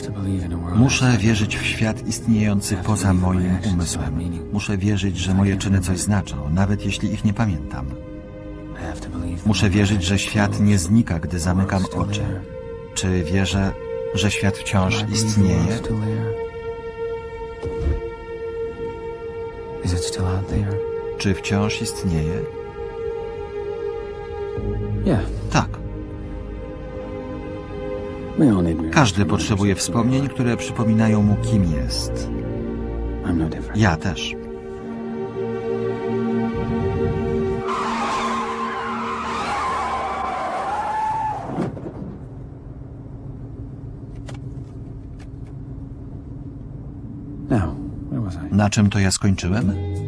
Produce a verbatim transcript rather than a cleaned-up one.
Muszę wierzyć w świat istniejący poza moim umysłem. Muszę wierzyć, że moje czyny coś znaczą, nawet jeśli ich nie pamiętam. Muszę wierzyć, że świat nie znika, gdy zamykam oczy. Czy wierzę, że świat wciąż istnieje? Czy wciąż istnieje? Tak. Każdy potrzebuje wspomnień, które przypominają mu, kim jest. Ja też. Na czym to ja skończyłem?